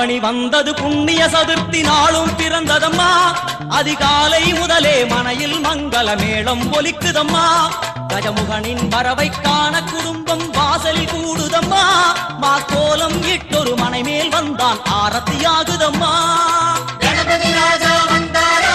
ஆவணி வந்தது புண்ணிய சதுர்த்தி நாளும் பிறந்ததம்மா அதிகாலை முதலே மனையில் மங்கள மேளம் ஒலிக்குதம்மா கஜமுகனின் வரவை காண குடும்பம் வாசலில் கூடுதம்மா மா கோலம் இட்டொரு மனை மேல் வந்தான் ஆரத்தியாகுதம்மா கணபதி ராஜா வந்தாரோ